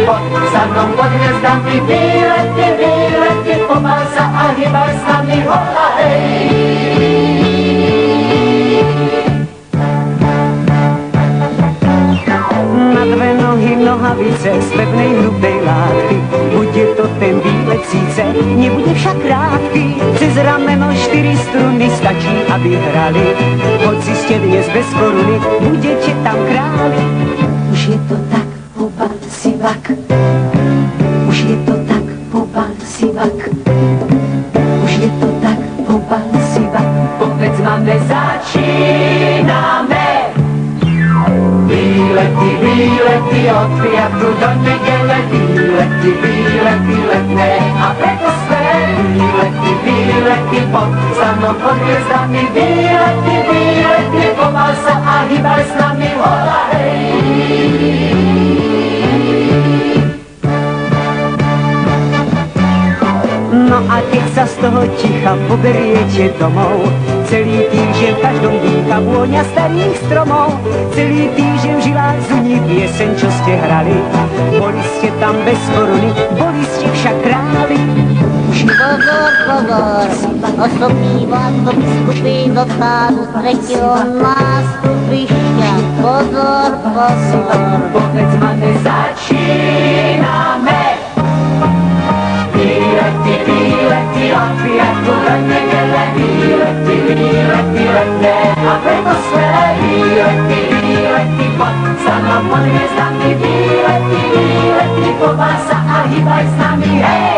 pod staną pod gwiazdami. Bilety, bilety, pomal sa a hýbaj s nami, hola hej. Na dve nohy nohavice z pevnej hrubej látky, bude to ten výlet síce, nebude však krátký. Cez rameno 4 struny stačí, aby hrali, hoci ste dnes bez koruny, budete tam králi. Už je to tak, pobal si vak. Už je to tak, pobal si vak. Už je to tak, pobal si vak. Povedz máme, začíname. Výlety, výlety od piatku do nedele. Výlety, výlety, letné a preto sme. Výlety, výlety pod stanou pod hviezdami. Výlety, výlety, pomal sa a hýbaj s nami, hola hej. No a keď sa z toho ticha poberiete domov, celý týždeň v každom dýcha vôňa starých stromov. Celý týždeň v žilách zuní pieseň, čo ste hrali. Boli ste tam bez koruny, boli ste však králi. Pozor, pozor, osobný vlak do biskupy do stádu z 3. nástupišťa. Pozor, pozor. Povedz máme, začíname. Výlety, výlety od piatku do nedele. Výlety, výlety, letné a preto sme. Výlety, výlety pod stanou pod hviezdami. Výlety, výlety, pomal sa a hýbaj s nami, hej.